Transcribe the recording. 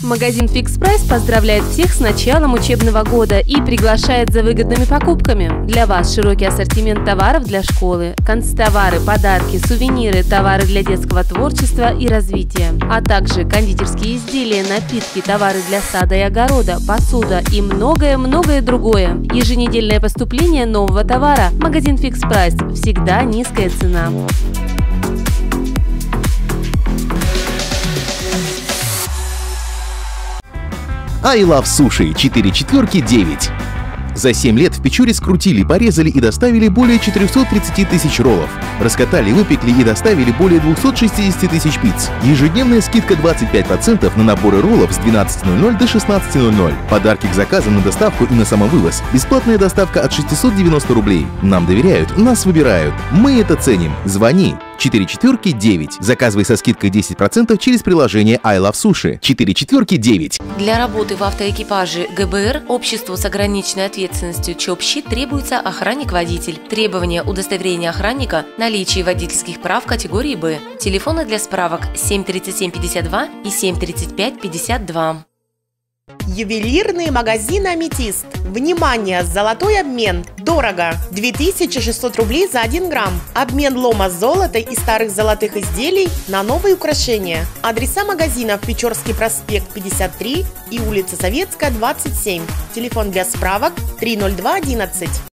Магазин Fix Price поздравляет всех с началом учебного года и приглашает за выгодными покупками. Для вас широкий ассортимент товаров для школы, канцтовары, подарки, сувениры, товары для детского творчества и развития, а также кондитерские изделия, напитки, товары для сада и огорода, посуда и многое-многое другое. Еженедельное поступление нового товара. Магазин Fix Price. Всегда низкая цена. I Love Sushi 4 четверки 9. За 7 лет в Печоре скрутили, порезали и доставили более 430 тысяч роллов. Раскатали, выпекли и доставили более 260 тысяч пиц. Ежедневная скидка 25% на наборы роллов с 12:00 до 16:00. Подарки к заказам на доставку и на самовывоз. Бесплатная доставка от 690 рублей. Нам доверяют, нас выбирают. Мы это ценим. Звони. 4 четверки 9. Заказывай со скидкой 10% через приложение I Love Sushi. 4 четверки 9. Для работы в автоэкипаже ГБР обществу с ограниченной ответственностью ЧОПЩИ требуется охранник-водитель. Требования удостоверения охранника – наличие водительских прав категории Б. Телефоны для справок 73752 и 73552. Ювелирный магазин «Аметист». Внимание! Золотой обмен. Дорого. 2600 рублей за 1 грамм. Обмен лома золота и старых золотых изделий на новые украшения. Адреса магазинов: Печорский проспект 53 и улица Советская 27. Телефон для справок 30211.